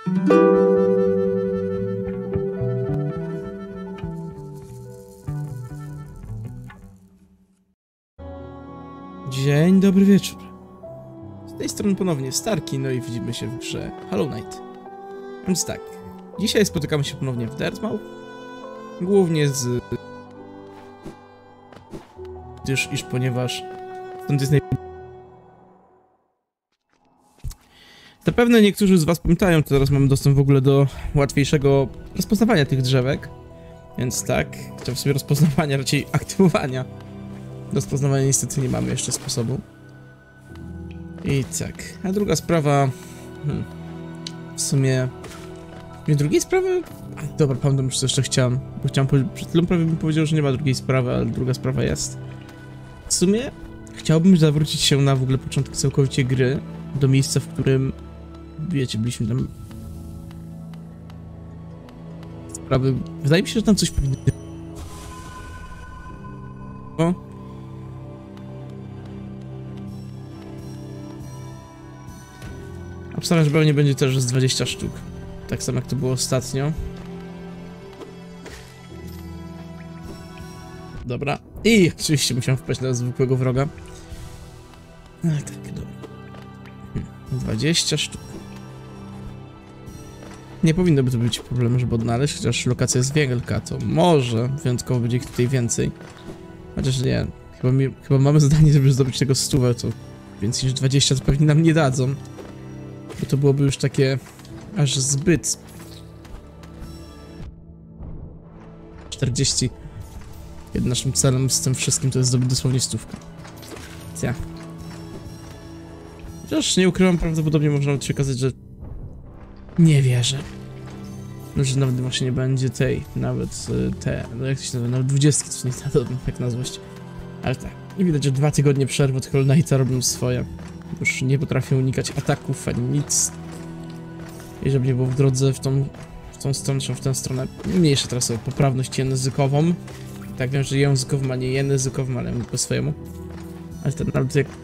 Dzień dobry wieczór. Z tej strony ponownie Starki, no i widzimy się w grze Hollow Knight. Więc tak, dzisiaj spotykamy się ponownie w Dirtmouth. Głównie ponieważ stąd jest Zapewne niektórzy z was pamiętają, że teraz mamy dostęp w ogóle do łatwiejszego rozpoznawania tych drzewek. Więc tak, chciałem sobie rozpoznawania, raczej aktywowania. Rozpoznawania niestety nie mamy jeszcze sposobu. I tak, a druga sprawa... w sumie... drugiej sprawy? Dobra, pamiętam już co jeszcze chciałem. Bo przed chwilą prawie bym powiedział, że nie ma drugiej sprawy, ale druga sprawa jest. W sumie chciałbym zawrócić się na w ogóle początki całkowicie gry. Do miejsca, w którym... wiecie, byliśmy tam... sprawy... Wydaje mi się, że tam coś powinno... Obstawiam, że pewnie będzie też z 20 sztuk. Tak samo jak to było ostatnio. Dobra. I oczywiście musiałem wpaść na zwykłego wroga. Ale tak, dobra. 20 sztuk. Nie powinno by to być problem, żeby odnaleźć, chociaż lokacja jest wielka, to może wyjątkowo będzie ich tutaj więcej. Chociaż nie, chyba mamy zadanie, żeby zdobyć tego 100, to więcej niż 20 to pewnie nam nie dadzą. Bo to byłoby już takie aż zbyt. 40. Kiedy naszym celem z tym wszystkim to jest zdobyć dosłownie 100. Ja. Chociaż nie ukrywam, prawdopodobnie można nawet się okazać, że nie wierzę. No, że nawet właśnie nie będzie tej, nawet no jak to się nazywa, nawet 20, to nie wiem jak nazwać. Ale tak, i widać, że 2 tygodnie przerwy od Hollow Knighta robią swoje. Już nie potrafią unikać ataków, ani nic. I żeby nie było w drodze w tą stronę, czy w tę stronę. Mniejsza teraz o poprawność językową. Tak wiem, że językową, a nie językową, ale po swojemu. Ale ten nawet jak...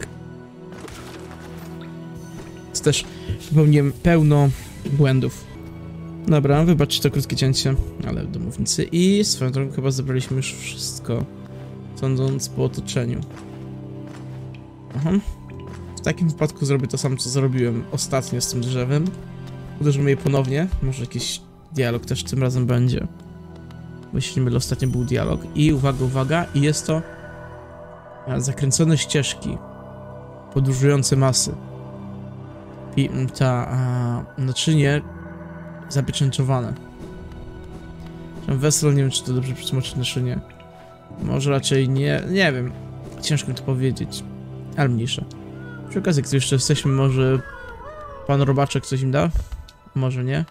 to też popełniłem pełno błędów. Dobra, wybaczcie to krótkie cięcie, ale domownicy. I swoją drogą chyba zebraliśmy już wszystko, sądząc po otoczeniu. Aha. W takim wypadku zrobię to samo, co zrobiłem ostatnio z tym drzewem. Uderzymy je ponownie. Może jakiś dialog też tym razem będzie. Bo jeśli nie mylę, ostatnio był dialog. I uwaga, uwaga, i jest to zakręcone ścieżki. Podróżujące masy. I naczynie zapieczęczowane. Wesel, nie wiem, czy to dobrze przetłumaczyć naczynie. Może raczej nie, nie wiem. Ciężko mi to powiedzieć. Ale mniejsza. Przy okazji, gdy jeszcze jesteśmy, może pan Robaczek coś im da? Może nie?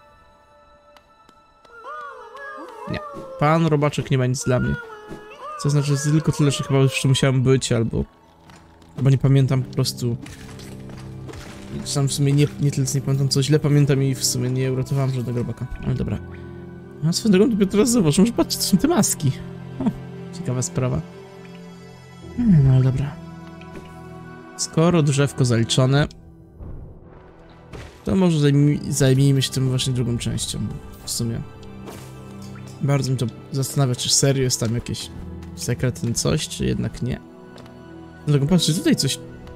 Nie. Pan Robaczek nie ma nic dla mnie. Co znaczy, tylko tyle, że chyba już musiałem być, albo... Chyba nie pamiętam po prostu... Sam w sumie nie tyle nie pamiętam, co źle pamiętam i w sumie nie uratowałem żadnego robaka. Ale dobra. A swoją drogą dopiero teraz zobaczę, że patrzcie, to są te maski. O, ciekawa sprawa. No ale dobra. Skoro drzewko zaliczone, to może zajmijmy się tym właśnie drugą częścią. W sumie bardzo mi to zastanawia, czy serio jest tam jakieś sekretne coś, czy jednak nie. Dlatego patrzcie, tutaj coś...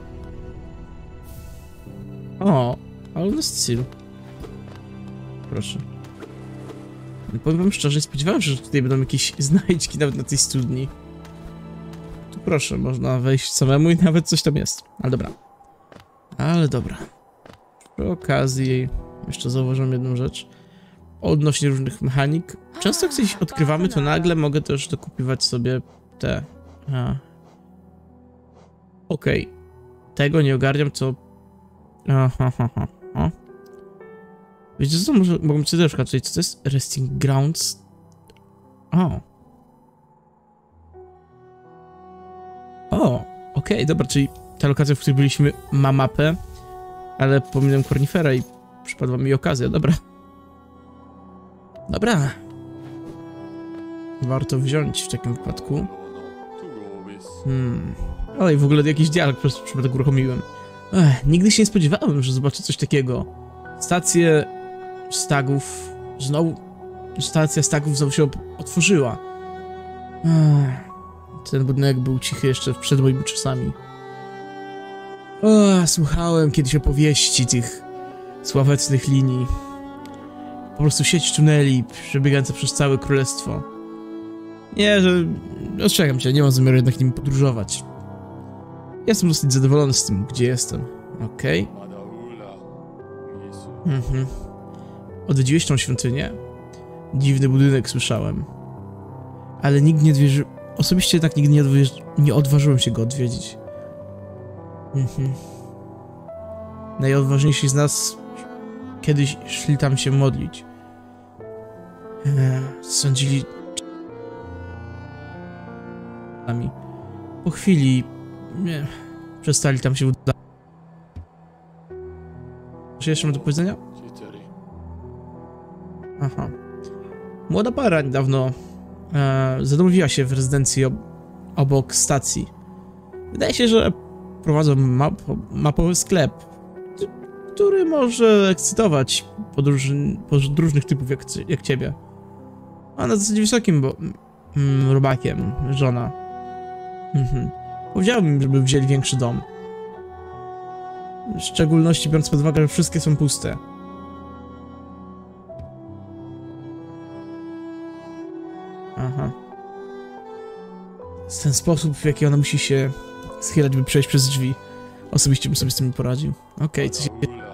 O, ale no styl. Proszę. Powiem wam szczerze, spodziewałem się, że tutaj będą jakieś znajdźki nawet na tej studni. Tu proszę, można wejść samemu i nawet coś tam jest. Ale dobra. Ale dobra. Przy okazji jeszcze zauważyłem jedną rzecz. Odnośnie różnych mechanik. Często jak coś odkrywamy, to nagle mogę też dokupywać sobie te... Okej. Tego nie ogarniam, co... Wiecie co, może mogą być też czyli co to jest? Resting Grounds? Okej, dobra, czyli ta lokacja, w której byliśmy, ma mapę, ale pominąłem Kornifera i przypadła mi okazja, dobra. Dobra. Warto wziąć w takim wypadku. Ale i w ogóle jakiś dialog przez przypadek uruchomiłem. Nigdy się nie spodziewałem, że zobaczę coś takiego. Stację stagów, znowu stacja stagów znowu się otworzyła. Ten budynek był cichy jeszcze przed moimi czasami. Słuchałem kiedyś opowieści tych sławetnych linii. Po prostu sieć tuneli przebiegająca przez całe królestwo. Nie, że... Ostrzegam cię, nie mam zamiaru jednak nim podróżować. Jestem dosyć zadowolony z tym, gdzie jestem. Okej. Odwiedziłeś tą świątynię? Dziwny budynek słyszałem. Ale nikt nie odwiedził... Osobiście jednak nigdy nie odważyłem się go odwiedzić. Najodważniejsi z nas kiedyś szli tam się modlić. Sądzili... Po chwili... przestali tam się udać. Czy jeszcze mam do powiedzenia? Aha. Młoda para niedawno zadomowiła się w rezydencji obok stacji. Wydaje się, że prowadzą mapowy sklep, który może ekscytować podróżnych typów jak ciebie. A na dosyć wysokim robakiem, żona. Powiedziałbym, żeby wzięli większy dom. W szczególności biorąc pod uwagę, że wszystkie są puste. Aha. Ten sposób, w jaki ona musi się schylać, by przejść przez drzwi. Osobiście bym sobie z tym nie poradził. Okej, coś...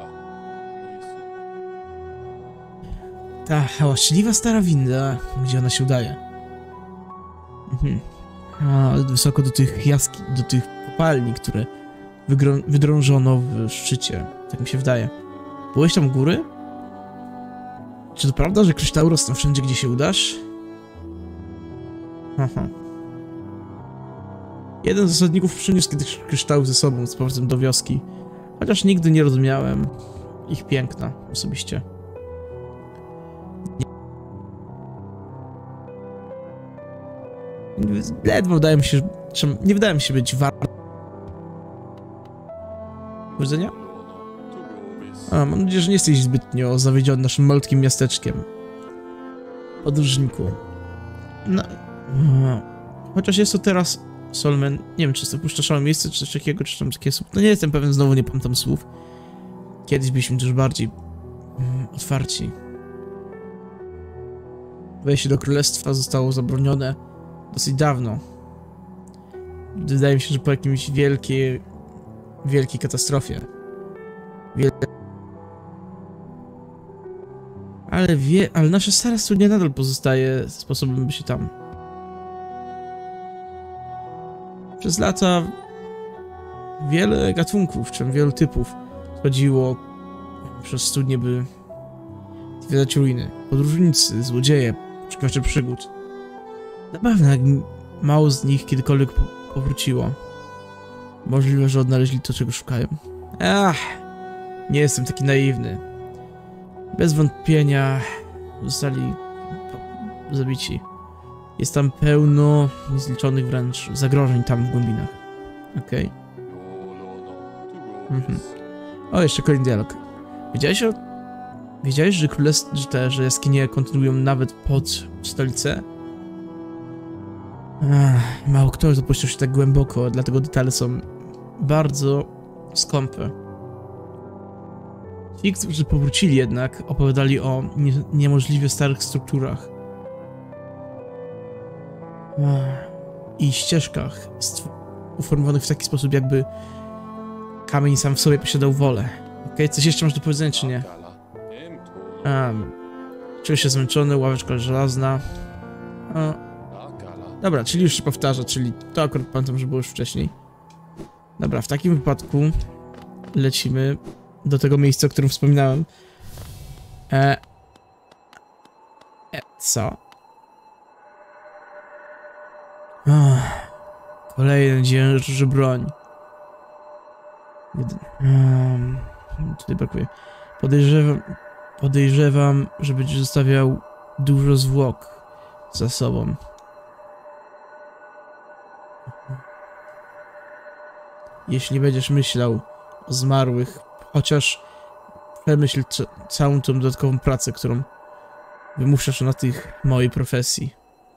Ta hałaśliwa stara winda, gdzie ona się udaje. Wysoko do tych jaskiń, do tych kopalni, które wydrążono w szczycie. Tak mi się wydaje. Byłeś tam u góry? Czy to prawda, że kryształy rosną wszędzie, gdzie się udasz? Aha. Jeden z zasadników przyniósł kiedyś kryształy ze sobą z powrotem do wioski. Chociaż nigdy nie rozumiałem ich piękna, osobiście. Ledwo wydaje mi się, że nie wydaje mi się być warte. Powiedzenia? Mam nadzieję, że nie jesteś zbytnio zawiedziony naszym malutkim miasteczkiem. Podróżniku. No... Chociaż jest to teraz Solmen, nie wiem, czy jest to opustoszałe miejsce, czy coś takiego, czy tam takie słów. No nie jestem pewien, znowu nie pamiętam słów. Kiedyś byliśmy dużo bardziej otwarci. Wejście do królestwa zostało zabronione dosyć dawno. Wydaje mi się, że po jakimś wielkiej katastrofie. Ale nasza stara studnia nadal pozostaje sposobem, by się tam... Przez lata wiele gatunków, czy wielu typów chodziło przez studnie, by zwiedzać ruiny. Podróżnicy, złodzieje, poszukiwacze przygód. Zabawne, jak mało z nich kiedykolwiek powróciło. Możliwe, że odnaleźli to, czego szukają. Nie jestem taki naiwny. Bez wątpienia zostali zabici. Jest tam pełno niezliczonych wręcz zagrożeń tam w głębinach. Okej. O, jeszcze kolejny dialog. Wiedziałeś, że jaskinie kontynuują nawet pod stolicę? Mało kto zapuścił się tak głęboko, dlatego detale są bardzo skąpe. Ci, którzy powrócili jednak, opowiadali o niemożliwie starych strukturach i ścieżkach uformowanych w taki sposób, jakby kamień sam w sobie posiadał wolę. Okej, coś jeszcze masz do powiedzenia, czy nie? Czuję się zmęczony, ławeczka żelazna. Dobra, czyli już się powtarza, czyli to akurat pamiętam, że było już wcześniej. Dobra, w takim wypadku lecimy do tego miejsca, o którym wspominałem. Co? Kolejny dzierży broń. Tutaj brakuje. Podejrzewam, że będzie zostawiał dużo zwłok za sobą. Jeśli będziesz myślał o zmarłych, chociaż przemyśl całą tą dodatkową pracę, którą wymuszasz na tych mojej profesji.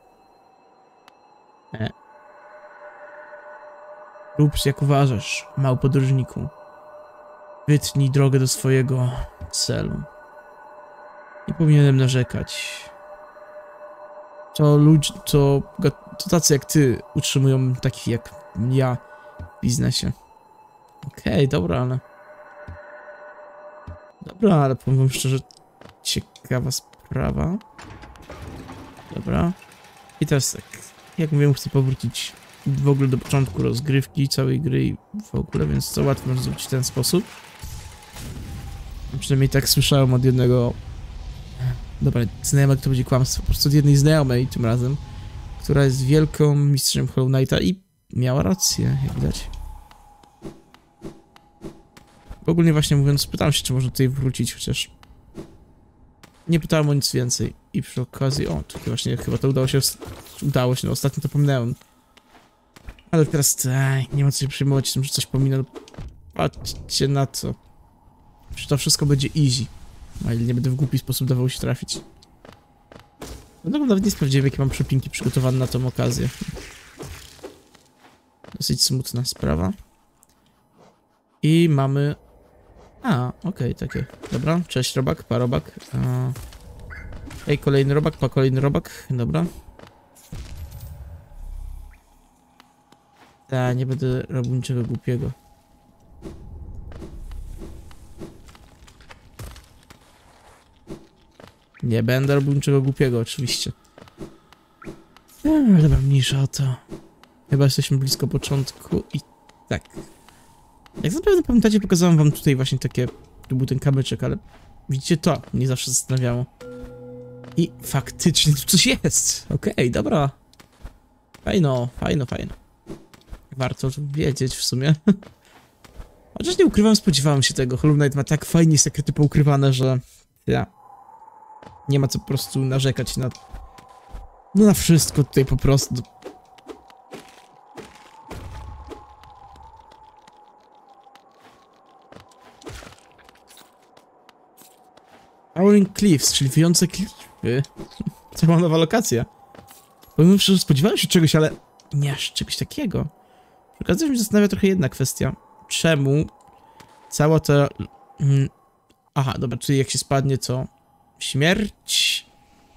Rób jak uważasz, mały podróżniku. Wytnij drogę do swojego celu. Nie powinienem narzekać. To tacy jak ty utrzymują takich jak ja w biznesie. Okej, dobra, ale powiem wam szczerze, ciekawa sprawa. Dobra. I teraz tak, jak mówiłem, chcę powrócić w ogóle do początku rozgrywki całej gry i w ogóle, więc to łatwo można zrobić w ten sposób. Przynajmniej tak słyszałem od jednego... Dobra, znajomego to będzie kłamstwo, po prostu od jednej znajomej tym razem, która jest wielką mistrzem Hollow Knighta i miała rację, jak widać. Ogólnie właśnie mówiąc, pytałem się, czy można tutaj wrócić, chociaż nie pytałem o nic więcej. I przy okazji, o, tutaj właśnie chyba to udało się, no ostatnio to pominąłem. Ale teraz, nie ma co się przejmować tym, że coś pominę. Patrzcie na to. Że to wszystko będzie easy. O ile nie będę w głupi sposób dawał się trafić. No nawet nie sprawdziłem, jakie mam przepinki przygotowane na tą okazję. Dosyć smutna sprawa. I mamy... okej, takie. Dobra, cześć robak, pa robak. Ej, kolejny robak, pa kolejny robak. Dobra. Nie będę robił niczego głupiego. Nie będę robił niczego głupiego, oczywiście. Dobra, mniejsza o to. Chyba jesteśmy blisko początku i tak. Jak zapewne pamiętacie, pokazałem wam tutaj właśnie takie... Tu był ten kamyczek, ale... Widzicie to? Mnie zawsze zastanawiało. I faktycznie tu coś jest! Okej, dobra. Fajno. Warto to wiedzieć w sumie. Chociaż nie ukrywam, spodziewałem się tego. Hollow Knight ma tak fajnie sekrety poukrywane, że... Nie ma co po prostu narzekać na... No na wszystko tutaj po prostu. Towering Cliffs, czyli wyjące klify. To była nowa lokacja. Powiem szczerze, spodziewałem się czegoś, ale nie aż czegoś takiego. Przy okazji mnie zastanawia trochę jedna kwestia. Czemu cała ta... Aha, dobra, czyli jak się spadnie, to... Śmierć...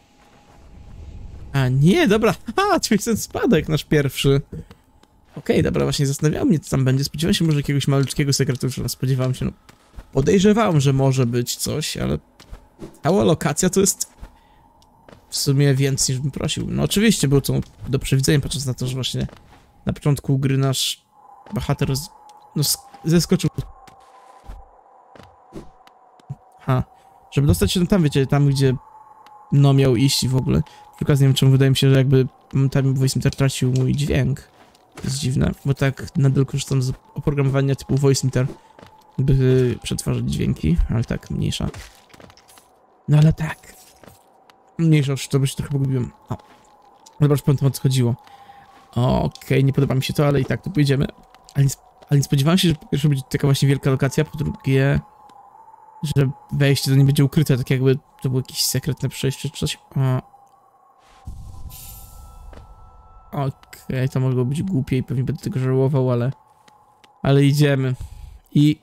Nie, dobra, to jest ten spadek nasz pierwszy. Okej, dobra, właśnie zastanawiałem mnie, co tam będzie. Spodziewałem się może jakiegoś malutkiego sekretu, że spodziewałem się, no... Podejrzewałem, że może być coś, ale... Cała lokacja to jest... W sumie więcej niż bym prosił. No oczywiście było to do przewidzenia, patrząc na to, że właśnie... Na początku gry nasz... bohater... zeskoczył... Żeby dostać się tam, wiecie, tam gdzie... No miał iść i w ogóle... Przy okazji nie wiem czemu, wydaje mi się, że jakby... Tam Voice Meter tracił mój dźwięk. To jest dziwne, bo tak nadal korzystam z oprogramowania typu Voice Meter, by przetwarzać dźwięki, ale tak, mniejsza. No ale tak. Mniejsza, już to by się trochę pogubiłem. Dobra, już pamiętam, o co chodziło. Okej, nie podoba mi się to, ale i tak tu pójdziemy. Ale nie spodziewałem się, że po pierwsze będzie taka właśnie wielka lokacja, po drugie... Że wejście do niej będzie ukryte, tak jakby to było jakieś sekretne przejście czy coś. Okej, to mogło być głupie i pewnie będę tego żałował, ale... Ale idziemy. I...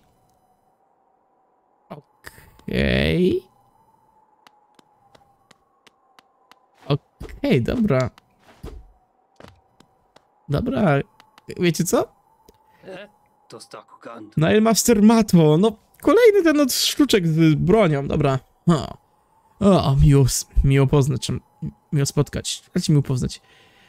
Okej, dobra. Dobra, wiecie co? Nilemaster Matło, no kolejny ten od sztuczek z bronią, dobra. Miło poznać, miło spotkać. Chcecie miło poznać.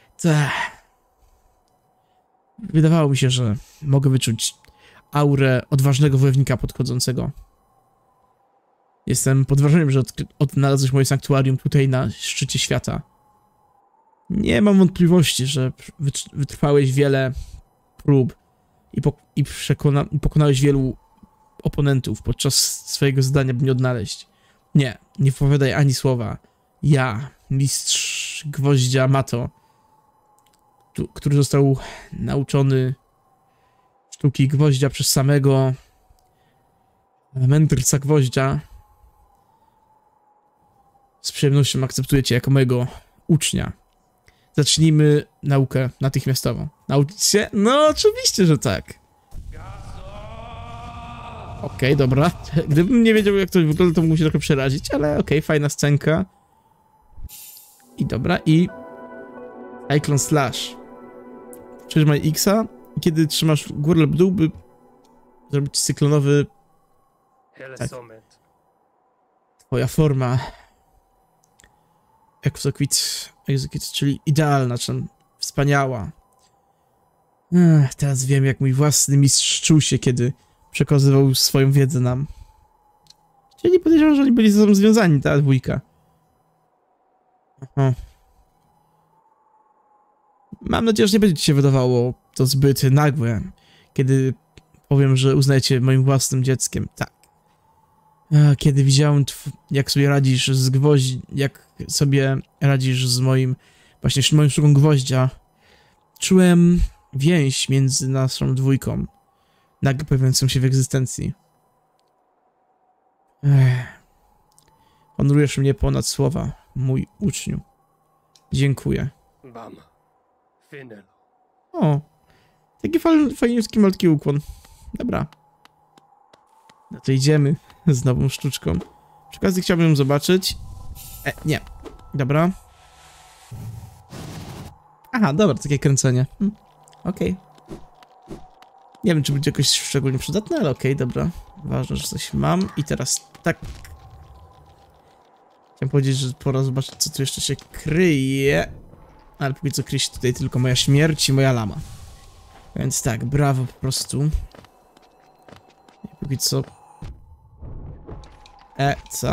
Wydawało mi się, że mogę wyczuć aurę odważnego wojownika podchodzącego. Jestem pod wrażeniem, że odnalazłeś moje sanktuarium tutaj na szczycie świata. Nie mam wątpliwości, że wytrwałeś wiele prób i pokonałeś wielu oponentów podczas swojego zadania, by mnie odnaleźć. Nie wypowiadaj ani słowa. Ja, mistrz Gwoździa Mato, który został nauczony sztuki gwoździa przez samego Mędrca gwoździa. Z przyjemnością akceptuję cię jako mojego ucznia. Zacznijmy naukę natychmiastowo. Nauczyć się? No oczywiście, że tak. Okej, dobra. Gdybym nie wiedział, jak to wygląda, to mógł się trochę przerazić, ale okej, fajna scenka. I dobra, i... Cyclone Slash. Przytrzymaj X-a i kiedy trzymasz górę lub dół, by zrobić cyklonowy... Tak. Twoja forma... Execute, czyli idealna, czyli wspaniała. Teraz wiem, jak mój własny mistrz czuł się, kiedy przekazywał swoją wiedzę nam. Czyli podejrzewam, że oni byli ze sobą związani, ta dwójka. Aha. Mam nadzieję, że nie będzie ci się wydawało to zbyt nagłe, kiedy powiem, że uznajecie moim własnym dzieckiem. Tak. Kiedy widziałem, jak sobie radzisz z jak sobie radzisz z moją sztuką gwoździa, czułem więź między naszą dwójką, nagle pojawiającą się w egzystencji. Honorujesz mnie ponad słowa, mój uczniu. Dziękuję. O, taki fajniutki, malutki ukłon. Dobra. No to idziemy z nową sztuczką. Przy okazji chciałbym ją zobaczyć. Nie. Dobra. Aha, dobra, takie kręcenie. Okej. Nie wiem, czy będzie jakoś szczególnie przydatne, ale okej, dobra. Ważne, że coś mam. I teraz tak. Chciałem powiedzieć, że pora zobaczyć, co tu jeszcze się kryje. Ale póki co kryje się tutaj tylko moja śmierć i moja lama. Więc tak, brawo po prostu. I póki co... co?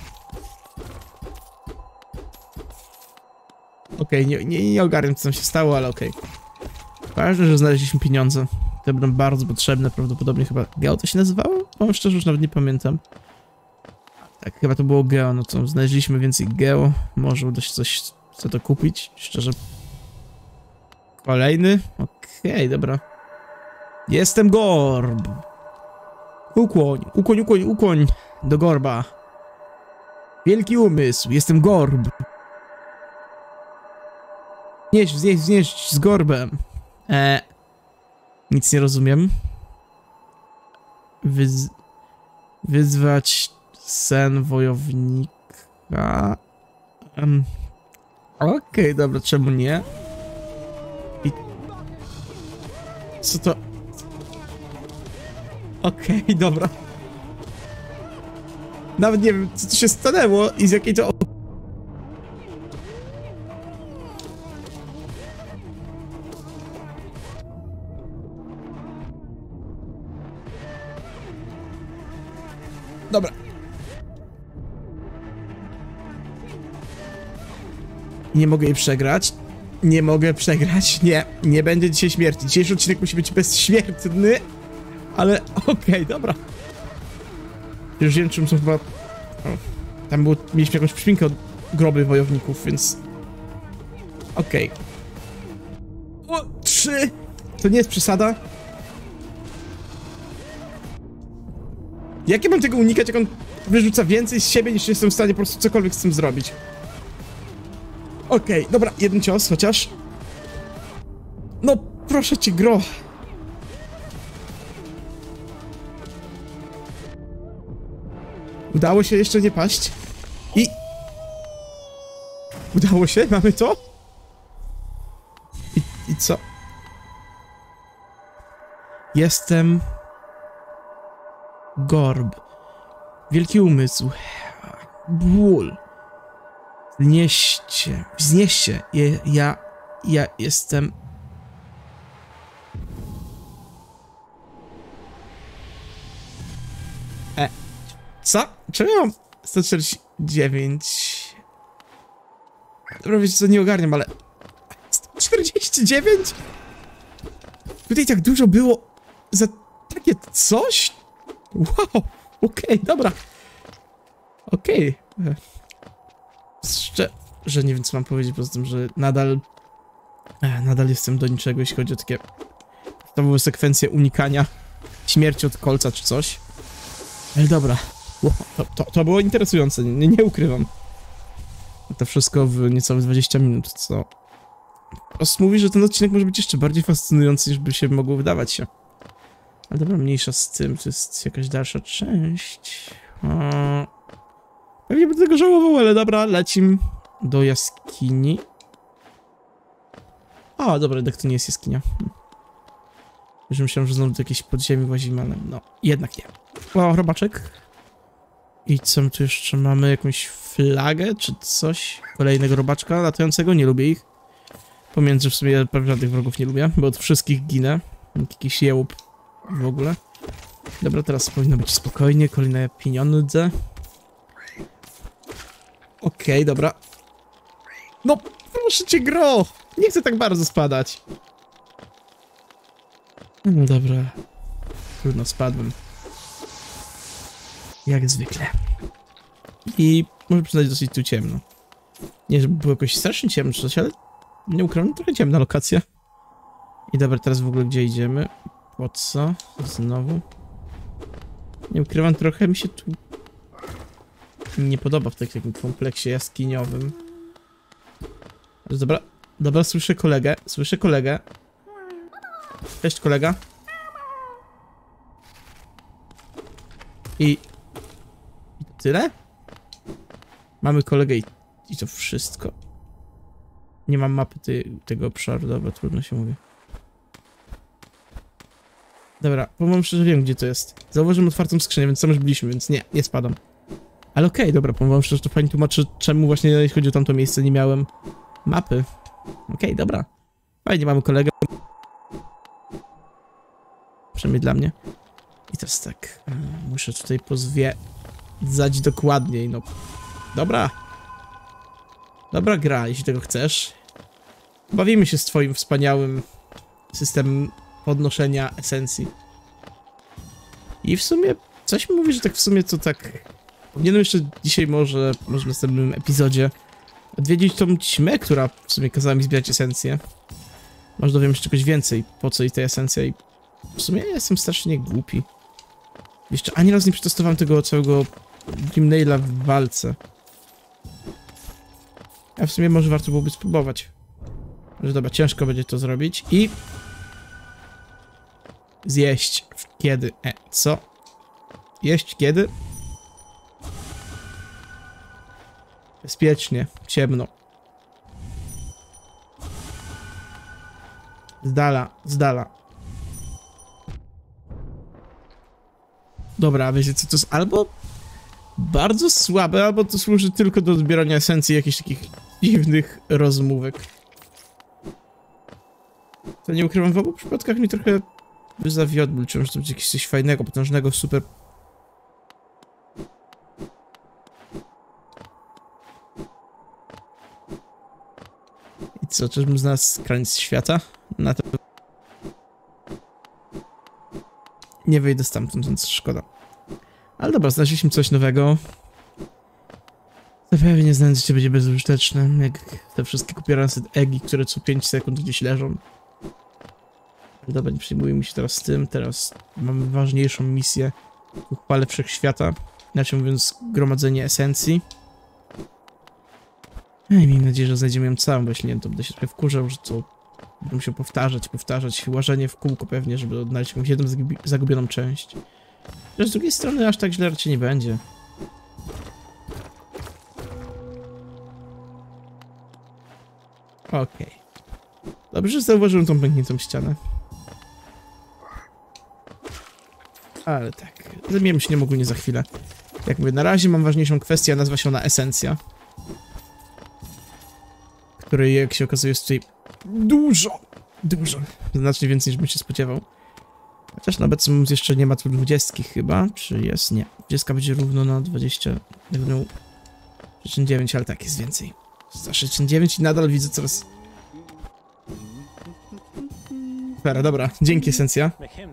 Okej, nie ogarniam, co tam się stało, ale okej. Ważne, że znaleźliśmy pieniądze. Te będą bardzo potrzebne, prawdopodobnie chyba... Geo to się nazywało? Powiem szczerze, już nawet nie pamiętam. Tak, chyba to było Geo, no to znaleźliśmy więcej Geo. Może uda się coś co to kupić, szczerze. Kolejny? Okej, dobra. Jestem Gorb. Ukłoń do Gorba. Wielki umysł, jestem Gorb. Znieść z Gorbem. Nic nie rozumiem. Wyzwać sen wojownika. Okej, dobra, czemu nie? I... Co to? Okej, dobra. Nawet nie wiem, co tu się stanęło i z jakiej to... Dobra. Nie mogę jej przegrać. Nie mogę przegrać. Nie będzie dzisiaj śmierci. Dzisiejszy odcinek musi być bezśmiertny. Ale okej, dobra. Już wiem, czym są chyba... O, tam było... Mieliśmy jakąś przypinkę od groby wojowników, więc... Okej. O, 3! To nie jest przesada. Jak ja mam tego unikać, jak on wyrzuca więcej z siebie, niż jestem w stanie po prostu cokolwiek z tym zrobić? Okej, dobra, jeden cios chociaż. No, proszę cię, gro. Udało się jeszcze nie paść. I... Udało się? Mamy to? I co? Jestem... Gorb. Wielki umysł. Ból. Wznieście. Ja jestem... Co? Czemu ja mam 149? Dobra, wiecie co, nie ogarniam, ale... 149? Tutaj tak dużo było za takie coś? Wow, okej, dobra. Okej. Szczerze nie wiem, co mam powiedzieć, poza tym, że nadal jestem do niczego, jeśli chodzi o takie... To były sekwencje unikania śmierci od kolca czy coś. Ale dobra. To było interesujące, nie ukrywam. To wszystko w niecałe 20 minut, co... Os mówi, że ten odcinek może być jeszcze bardziej fascynujący, niż by się mogło wydawać się. Ale dobra, mniejsza z tym, to jest jakaś dalsza część. Pewnie będę tego żałował, ale dobra, lecim do jaskini. O, dobra, jednak to nie jest jaskinia. Już myślałem, że znowu do jakiejś podziemi łazimy, ale no, jednak nie. O, robaczek. I co my tu jeszcze mamy? Jakąś flagę, czy coś? Kolejnego robaczka latającego, nie lubię ich. Pomiędzy w sumie prawie żadnych wrogów nie lubię, bo od wszystkich ginę. Jakiś jełup w ogóle. Dobra, teraz powinno być spokojnie, kolejne pieniądze. Okej, dobra. No, proszę cię, gro! Nie chcę tak bardzo spadać. No dobra. Trudno, spadłem. Jak zwykle. I może przyznać, dosyć tu ciemno. Nie, żeby było jakoś strasznie ciemno czy coś, ale nie ukrywam, trochę ciemna lokacja. I dobra, teraz w ogóle gdzie idziemy? Po co? Znowu? Nie ukrywam, trochę mi się tu nie podoba w takim kompleksie jaskiniowym. Ale dobra, dobra, słyszę kolegę. Cześć, kolega. I tyle? Mamy kolegę i to wszystko. Nie mam mapy tego obszaru, dobra, trudno się mówi. Dobra, powiem szczerze, wiem gdzie to jest. Zauważyłem otwartą skrzynię, więc tam już byliśmy, więc nie spadam. Ale okej, dobra, powiem szczerze, to fajnie tłumaczy, czemu właśnie jeśli chodzi o tamto miejsce nie miałem mapy. Okej, dobra. Fajnie, mamy kolegę. Przynajmniej dla mnie. I teraz tak, muszę tutaj pozwiedzać dokładniej, no. Dobra. Dobra gra, jeśli tego chcesz. Bawimy się z twoim wspaniałym systemem podnoszenia esencji. I w sumie, coś mi mówi, że tak w sumie to tak... Powinienem jeszcze dzisiaj może w następnym epizodzie odwiedzić tą ćmę, która w sumie kazała mi zbierać esencję. Może dowiem się czegoś więcej, po co i ta esencja i... W sumie ja jestem strasznie głupi. Jeszcze ani raz nie przetestowałem tego całego Grimnaila w walce. A w sumie może warto byłoby spróbować. Że dobra, ciężko będzie to zrobić i... Zjeść kiedy? Co? Jeść kiedy? Bezpiecznie, ciemno. Z dala. Dobra, wiecie co, to jest albo bardzo słabe, albo to służy tylko do odbierania esencji jakichś takich dziwnych rozmówek. To nie ukrywam, w obu przypadkach mi trochę zawiodł, liczyłem, że to będzie jakieś coś fajnego, potężnego, super. I co, czyżbym znalazł granic świata? Na to... Nie wyjdę stamtąd, więc szkoda. Ale dobra, znaleźliśmy coś nowego. Zapewne znaleźć będzie bezużyteczne, jak te wszystkie kupierane egi, które co 5 sekund gdzieś leżą. Dobra, nie przejmujmy się teraz z tym, teraz mamy ważniejszą misję ku chwale wszechświata, inaczej mówiąc gromadzenie esencji. Miejmy nadzieję, że znajdziemy ją całą, bo jeśli nie, to będę się trochę wkurzał, że to będę musiał powtarzać, łażenie w kółko pewnie, żeby odnaleźć jakąś jedną zagubioną część. Chociaż z drugiej strony aż tak źle raczej nie będzie. Okej. Dobrze, że zauważyłem tą pękniętą ścianę. Ale tak, zajmiemy się nią ogólnie za chwilę. Jak mówię, na razie mam ważniejszą kwestię, a nazywa się ona Esencja. Której, jak się okazuje, jest tutaj dużo. Znacznie więcej, niż bym się spodziewał. Chociaż na obecny moment jeszcze nie ma tu 20 chyba, czy jest? Nie. 20 będzie równo na 20, równo 69, ale tak, jest więcej. 69 i nadal widzę coraz... Dobra, dzięki Esencja.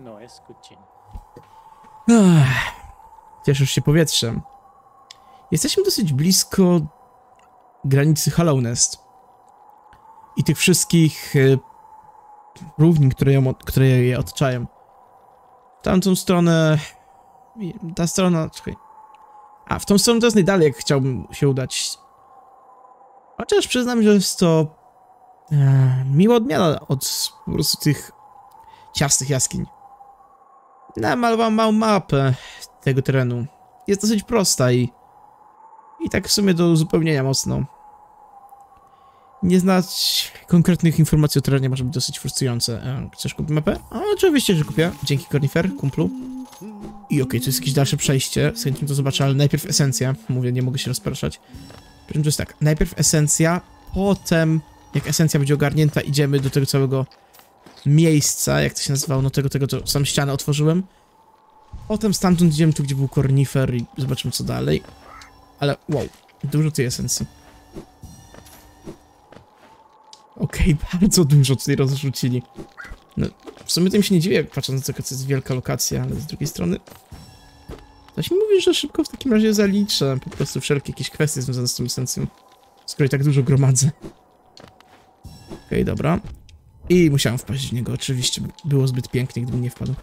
Cieszysz się powietrzem. Jesteśmy dosyć blisko granicy Hallownest. I tych wszystkich równin, które je otaczają. W tamtą stronę Ta strona... Czekaj. A, w tą stronę to jest najdalej, jak chciałbym się udać. Chociaż przyznam, że jest to... miła odmiana od po prostu tych ciasnych jaskiń. Namalowałem małą mapę tego terenu. Jest dosyć prosta i tak w sumie do uzupełnienia mocno. Nie znać konkretnych informacji o terenie może być dosyć frustrujące. Chcesz kupić mapę? O, oczywiście, że kupię. Dzięki, Cornifer, kumplu. I okej, to jest jakieś dalsze przejście. Z chęcią to zobaczę, ale najpierw esencja. Mówię, nie mogę się rozpraszać. To jest tak, najpierw esencja, potem jak esencja będzie ogarnięta, idziemy do tego całego miejsca, jak to się nazywało, no tego, to sam ścianę otworzyłem. Potem stamtąd idziemy tu, gdzie był Cornifer i zobaczymy, co dalej. Ale wow, dużo tej esencji. Okej, bardzo dużo tutaj rozrzucili. No, w sumie tym się nie dziwię, patrząc na to, to jest wielka lokacja, ale z drugiej strony... Ktoś mi mówi, że szybko w takim razie zaliczę po prostu wszelkie jakieś kwestie związane z tą esencją, skoro i tak dużo gromadzę. Okej, dobra. I musiałem wpaść w niego, oczywiście, było zbyt pięknie, gdybym nie wpadł.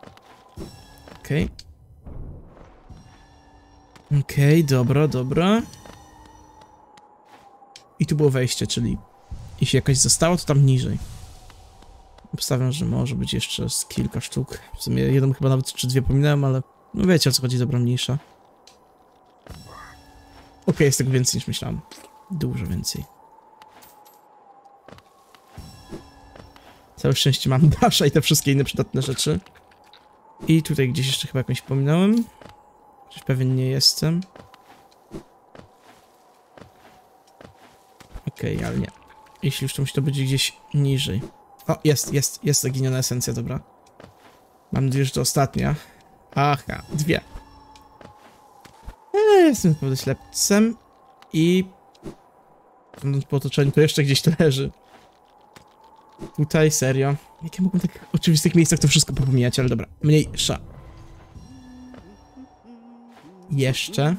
Okej, dobra. I tu było wejście, czyli jeśli jakaś została, to tam niżej. Obstawiam, że może być jeszcze z kilka sztuk. W sumie jedną chyba nawet czy dwie pominąłem, ale no wiecie, o co chodzi, dobra, mniejsza. Okej, jest tego więcej niż myślałem. Dużo więcej. Całe szczęście mam Dasha i te wszystkie inne przydatne rzeczy. I tutaj gdzieś jeszcze chyba jakąś pominąłem. Chociaż pewien nie jestem. Okej, ale nie. Jeśli już to musi to być gdzieś niżej. O, jest zaginiona esencja, dobra. Mam nadzieję, że to ostatnia. Aha, dwie. Jestem naprawdę ślepcem. I... po otoczeniu to jeszcze gdzieś to leży. Tutaj, serio. Jak ja mogłem w tak oczywistych miejscach to wszystko popomijać, ale dobra. Mniejsza. Jeszcze.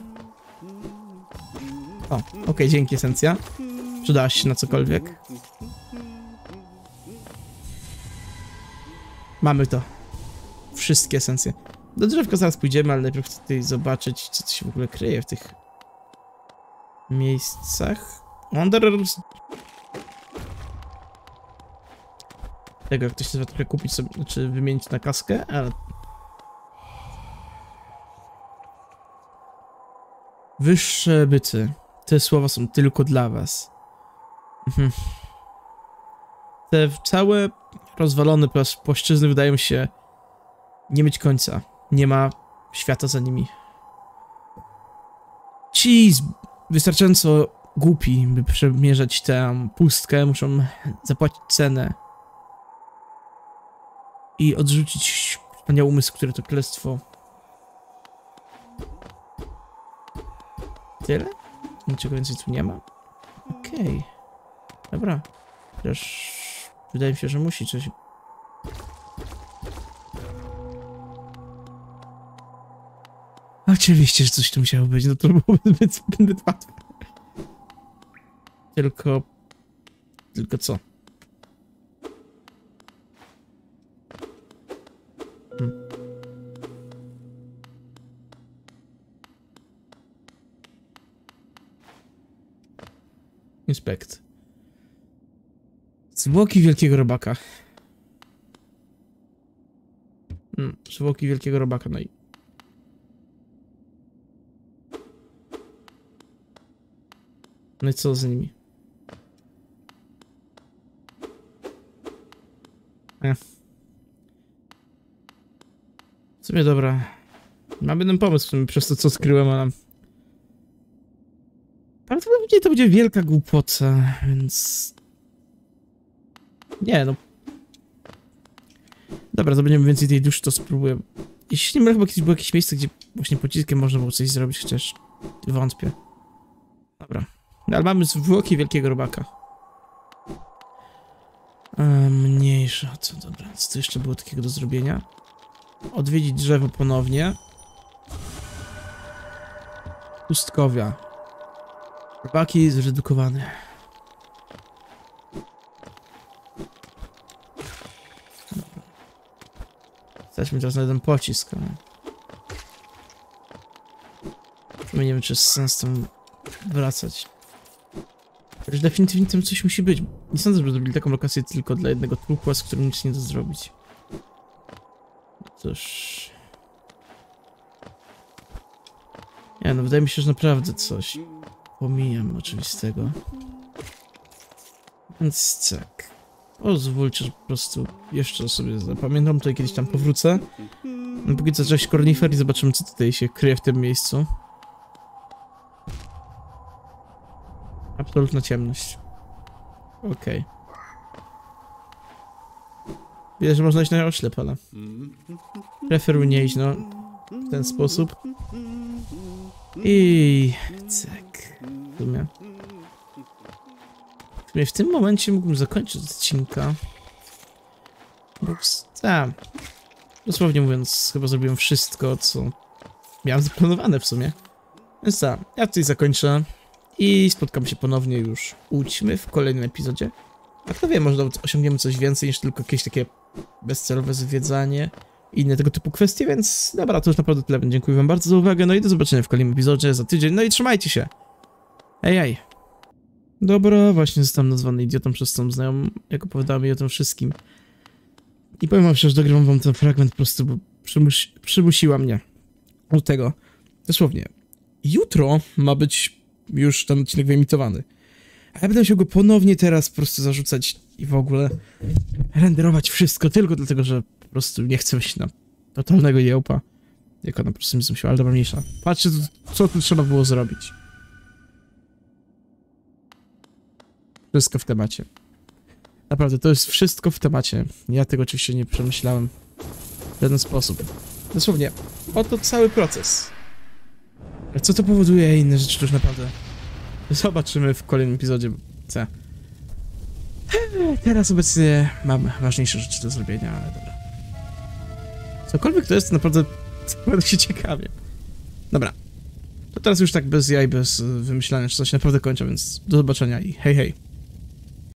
O, okej, dzięki esencja. Przydałaś się na cokolwiek. Mamy to. Wszystkie esencje. Do drzewka zaraz pójdziemy, ale najpierw chcę tutaj zobaczyć, co się w ogóle kryje w tych miejscach. Wanderers. Tego, jak ktoś nazywa, trochę kupić sobie, znaczy wymienić na kaskę, ale... Wyższe byty. Te słowa są tylko dla was. Te całe rozwalone płaszczyzny wydają się nie mieć końca. Nie ma świata za nimi. Ci wystarczająco głupi, by przemierzać tę pustkę, muszą zapłacić cenę. I odrzucić wspaniały umysł, które to królestwo. Tyle? Niczego więcej tu nie ma? Okej. Dobra. Chociaż wydaje mi się, że musi coś... Oczywiście, że coś tu musiało być, no to byłoby zbyt łatwe. Tylko co? Inspekt. Zwłoki wielkiego robaka. Zwłoki wielkiego robaka, no i... No i co z nimi? W sumie dobra. Mam jeden pomysł w sumie przez to, co skryłem, ale... Prawdopodobnie to będzie wielka głupota, więc... Nie, no... Dobra, zdobędziemy więcej tej duszy, to spróbuję. Jeśli nie mylę, chyba było jakieś miejsce, gdzie właśnie pociskiem można było coś zrobić, chociaż... wątpię. Dobra. No, ale mamy zwłoki wielkiego robaka. Mniejsza, co dobra, co to jeszcze było takiego do zrobienia? Odwiedzić drzewo ponownie. Pustkowia. Robaki zredukowane. Dobra. Stać mi teraz na jeden pocisk. Ale... Nie wiem, czy jest sens tam wracać. Już definitywnie tam coś musi być. Nie sądzę, że zrobili taką lokację tylko dla jednego trupa, z którym nic nie da zrobić. Cóż... Nie no, wydaje mi się, że naprawdę coś pomijam oczywistego. Więc tak. Pozwólcie, że po prostu jeszcze sobie zapamiętam, to i kiedyś tam powrócę. No póki co cześć kornifer i zobaczymy, co tutaj się kryje w tym miejscu. Absolutna ciemność. Okej. Widzę, że można iść na oślep, ale... Preferuję nie iść, no... w ten sposób. I... tak... W sumie w tym momencie mógłbym zakończyć odcinka. Bo... tak... dosłownie mówiąc, chyba zrobiłem wszystko, co... miałem zaplanowane w sumie. Więc tak, ja tutaj zakończę. I spotkamy się ponownie już u Ćmy w kolejnym epizodzie. A kto wie, może osiągniemy coś więcej niż tylko jakieś takie bezcelowe zwiedzanie i inne tego typu kwestie, więc dobra, to już naprawdę tyle. Dziękuję wam bardzo za uwagę, no i do zobaczenia w kolejnym epizodzie za tydzień, no i trzymajcie się! Ej. Dobra, właśnie zostałem nazwany idiotą przez tą znajomą, jak opowiadałem jej o tym wszystkim. I powiem wam szczerze, dogrywam wam ten fragment po prostu, bo przymusiła mnie do tego. Dosłownie. Jutro ma być już ten odcinek wyemitowany. A ja będę musiał go ponownie teraz po prostu zarzucać i w ogóle renderować wszystko tylko dlatego, że po prostu nie chcę wejść na totalnego jełpa. Jak ona po prostu mi zmusiła, ale dobra, mniejsza. Patrzcie, co tu trzeba było zrobić. Wszystko w temacie. Naprawdę, to jest wszystko w temacie. Ja tego oczywiście nie przemyślałem w żaden sposób. Dosłownie, oto cały proces. A co to powoduje i inne rzeczy, to już naprawdę zobaczymy w kolejnym epizodzie. Co? Teraz obecnie mam ważniejsze rzeczy do zrobienia, ale dobra. Cokolwiek to jest, naprawdę się ciekawie. Dobra. To teraz już tak bez jaj, bez wymyślania, czy coś naprawdę kończę, więc do zobaczenia i hej hej.